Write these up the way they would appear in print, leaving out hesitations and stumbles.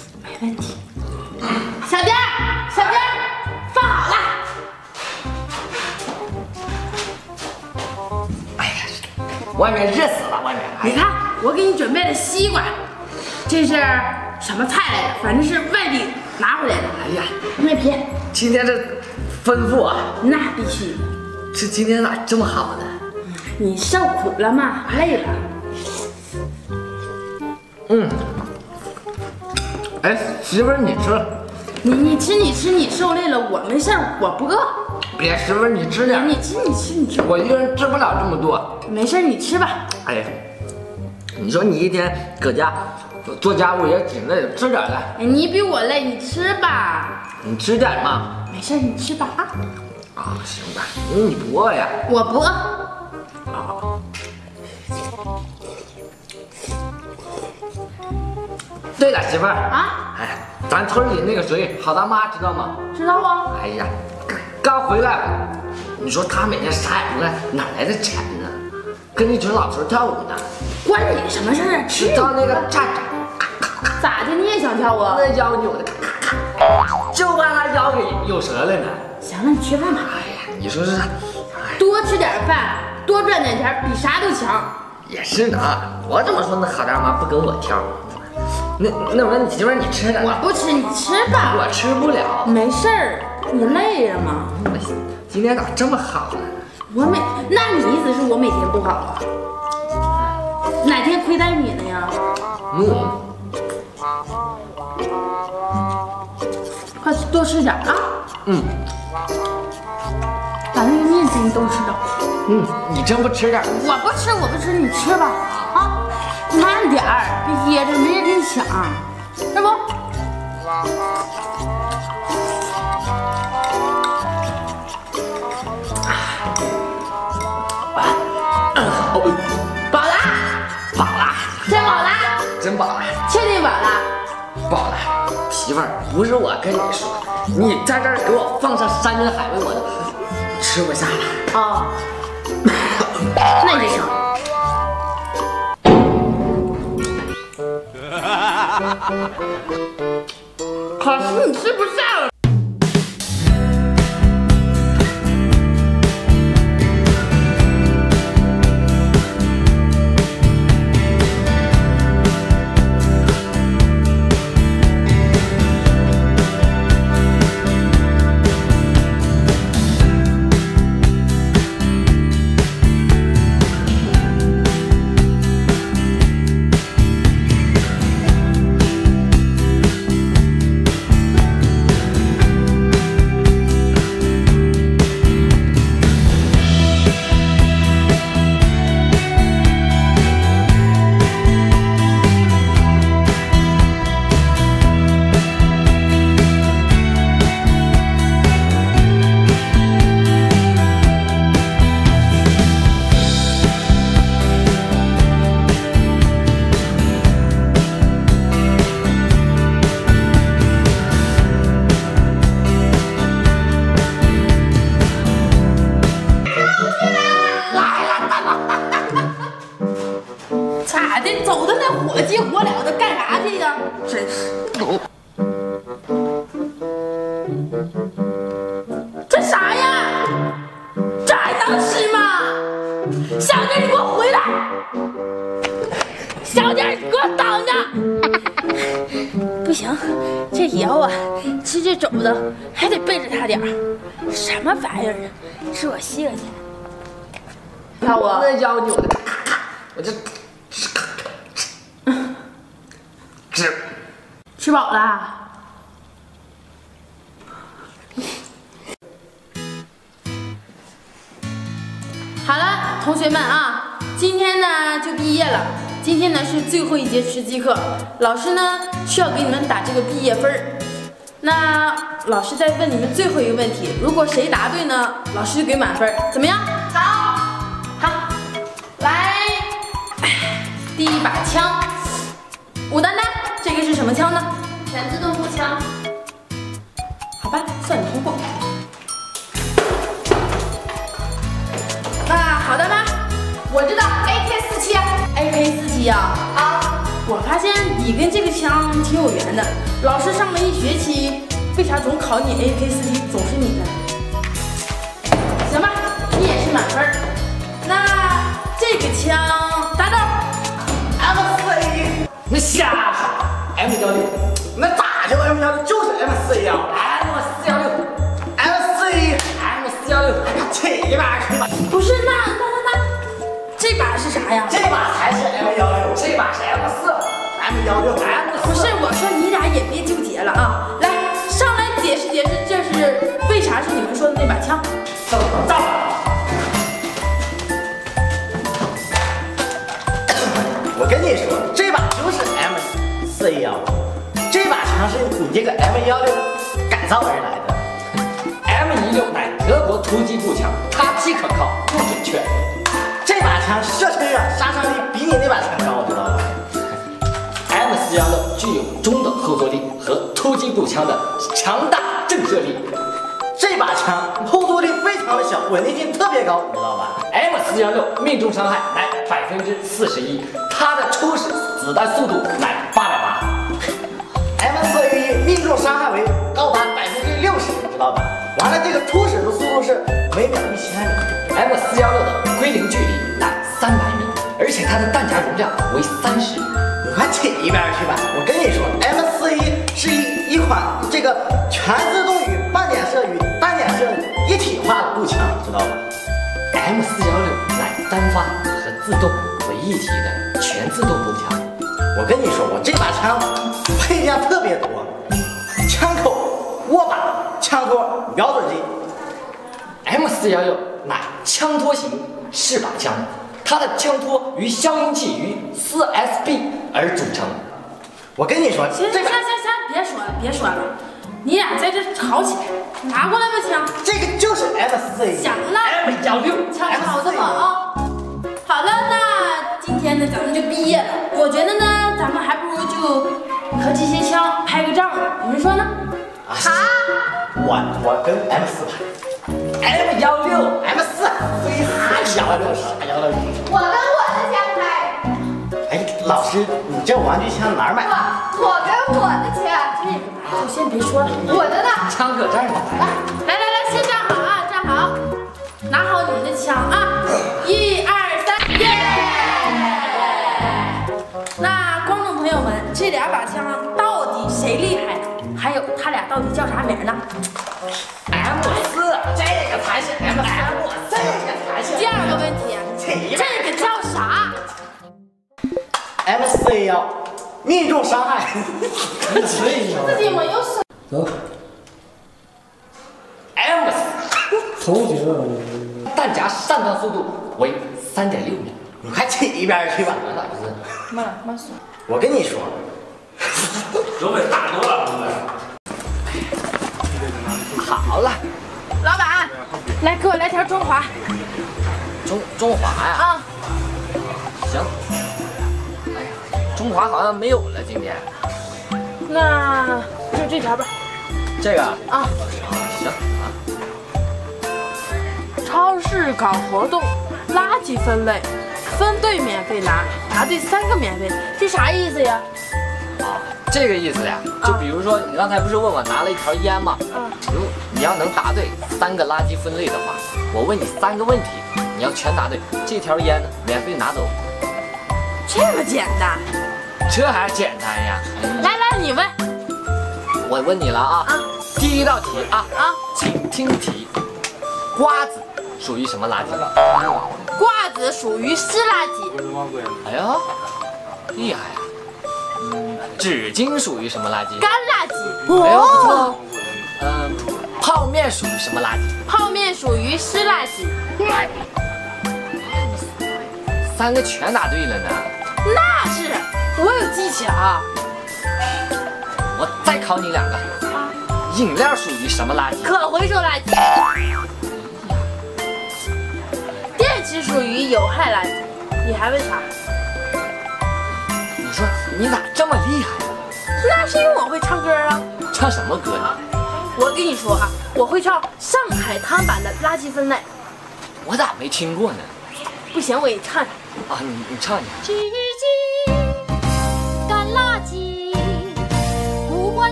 没问题。小丁儿，小丁儿，放好了。 哎呀，外面热死了，外面。 你看，我给你准备的西瓜，这是什么菜来着？反正是外地拿回来的。 哎呀， 那偏， 今天这丰富啊！ 那必须。 这今天咋这么好呢？ 你受苦了嘛，累了。 哎，媳妇儿你吃。 你吃，你受累了，我没事儿，我不饿。 别，媳妇儿你吃点。 你吃。 我一个人吃不了这么多。 没事，你吃吧。 哎，你说你一天搁家做家务也挺累的，吃点来。 哎，你比我累，你吃吧。 你吃点嘛。 没事，你吃吧啊。 啊，行吧，你不饿呀？ 我不饿。 啊。对了，媳妇儿啊， 哎，咱村里那个谁，郝大妈知道吗？ 知道啊。 哎呀，刚回来，你说她每天啥也不干，哪来的钱呢？跟一群老头跳舞呢。 关你什么事儿啊？吃跳那个站着， 咋的？你也想跳啊？ 那腰扭的，就怕他腰给扭折了呢。 行了，你吃饭吧。 哎呀，你说是， 多吃点饭，多赚点钱，比啥都强。 也是呢，我怎么说那郝大妈不跟我跳？那我说你媳妇儿你吃点。 我不吃，你吃吧。 我吃不了。 没事儿，你累了吗？ 今天咋这么好呢？ 那你意思是我每天不好啊？哪天亏待你了呀？快多吃点啊！把那个面筋都吃了。 你真不吃点？ 我不吃，你吃吧啊！慢点儿，别噎着，没人给你抢，要不？饱啦！ 饱了， 真饱啦！ 真饱了。 确定饱啦？ 饱了，媳妇儿，不是我跟你说，你在这儿给我放上山珍海味，我都吃不下了。 哦，那也行。可是你吃不下了。走的那火急火燎的，干啥去呀？真是，这啥呀？这还能吃吗？小弟，你给我回来！小弟，你给我等着！不行，这以后啊，吃这肘子还得背着他点儿。什么玩意儿啊？是我吸了去。看我那腰扭的，我这吃饱了。好了，同学们啊，今天呢就毕业了。今天呢是最后一节吃鸡课，老师呢需要给你们打这个毕业分儿。那老师再问你们最后一个问题，如果谁答对呢，老师就给满分，怎么样？好，来，第一把枪，武丹丹，这个是什么枪呢？ 全自动步枪。 好吧，算你通过。那好的吧，我知道 AK47 啊，AK47啊， 我发现你跟这个枪挺有缘的。老师上了一学期，为啥总考你 AK-47，总是你呢？行吧，你也是满分。那这个枪答到 M41，你瞎说 M16， 那咋就 M16就是 M41啊 M416，M416， 这把去吧， 不是，那这把是啥呀？ 这把才是 M16， 这把是 M16， 不是，我说你俩也别纠结了啊！来，上来解释解释，这是为啥是你们说的那把枪？ 走，到。 我跟你说，这把就是 M416，这把枪是你这个 M16改造而来的。 M16乃德国突击步枪，它既可靠又准确。 这把枪射程远，杀伤力比你那把枪高，知道吧？ M416具有中等后坐力和突击步枪的强大震慑力。 这把枪后坐力非常的小，稳定性特别高，你知道吧？ M416命中伤害乃41%，它的初始子弹速度乃880。 M411命中伤害为高达60%，知道吧？完了，这个初始的速度是每秒1000米。 M416的归零距离乃300米，而且它的弹夹容量为30。 你快起一边去吧！我跟你说 ，M41是一款这个全自动与半点射与单点射一体化的步枪，知道吧 ？M416乃单发和自动为一体的全自动步枪。 我跟你说，我这把枪配件特别多，枪口、握把、枪托、瞄准机。 M416乃枪托型式靶枪，它的枪托与消音器与 4SB 而组成。 我跟你说， 行，别说了，你俩在这吵起来，拿过来吧枪。 这个就是 M411。 行了 M16， 抢好的吧啊！好了，那今天呢咱们就毕业了。我觉得呢，咱们还不如就和这些枪拍个照，你们说呢？ 好，我跟 M4拍。 M16， M4，飞啥116啥116？ 我跟我的枪拍。 哎，老师，你这玩具枪哪儿买的？ 我跟我的枪。 这个就先别说了， 我的呢？ 枪搁这儿呢。 来，先站好啊，站好，拿好你们的枪啊！1、2、3，耶！那观众朋友们，这俩把枪到底谁厉害呢？还有他俩到底叫啥名呢？ M4，这个才是 M4，这个才是。 第二个问题，这个叫啥 ？M411，命中伤害。 自己没有手。 走， M4， 同学们， 弹夹上弹速度为3.6秒。 你快起一边去吧。 慢说。 我跟你说， 准备大多了， 好了， 老板，来给我来条中华。 中华呀。 啊。 行。哎呀，中华好像没有了今天。 那就这条吧。 这个。 啊。 行啊。 超市搞活动，垃圾分类，分队免费拿，答对3个免费，这啥意思呀？ 啊，这个意思呀，就比如说你刚才不是问我拿了一条烟吗？如你要能答对3个垃圾分类的话，我问你3个问题，你要全答对，这条烟呢免费拿走。 这么简单？ 这还简单呀？ 来，你问。 我问你了啊。第一道题啊，请听题：瓜子属于什么垃圾？ 瓜子属于湿垃圾。 哎呀，厉害呀！纸巾属于什么垃圾？ 干垃圾。 哎呦，不错。泡面属于什么垃圾？ 泡面属于湿垃圾。 3个全答对了呢。 那是，我有技巧。 我再考你2个。饮料属于什么垃圾？ 可回收垃圾。电池属于有害垃圾。你还问啥？ 你说你咋这么厉害啊？ 那是因为我会唱歌啊。 唱什么歌呢？ 我跟你说啊，我会唱上海滩版的垃圾分类。 我咋没听过呢？ 不行，我给你唱。 啊，你唱一下。 只记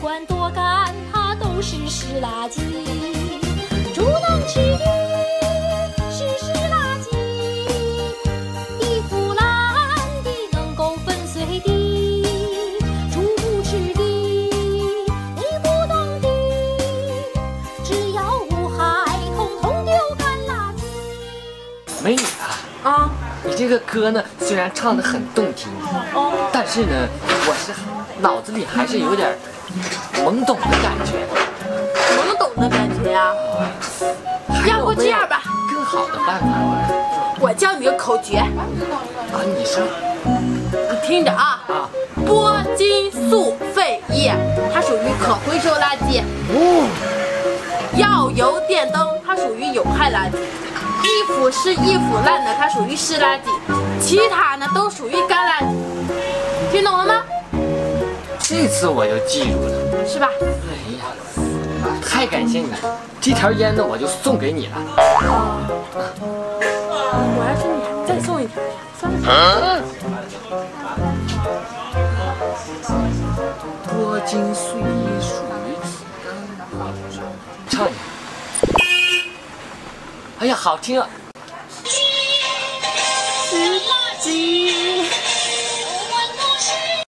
管多干，它都是湿垃圾。猪能吃的是湿垃圾，衣服烂的能够粉碎的，猪不吃的你不懂的，只要无害，统统丢干垃圾。 美女啊，你这个歌呢，虽然唱得很动听，但是呢，我是脑子里还是有点懵懂的感觉。 懵懂的感觉呀、要不这样吧， 更好的办法吗？ 我教你个口诀， 啊，你说你听着啊。铂金塑废液，它属于可回收垃圾。药油电灯，它属于有害垃圾。衣服是衣服烂的，它属于湿垃圾。其他呢都属于干垃圾。听懂了吗？ 这次我就记住了， 是吧？ 哎呀，太感谢你了！这条烟呢，我就送给你了。 我还说你再送一条，算了。 多金碎衣属于此干，唱一下。哎呀，好听啊！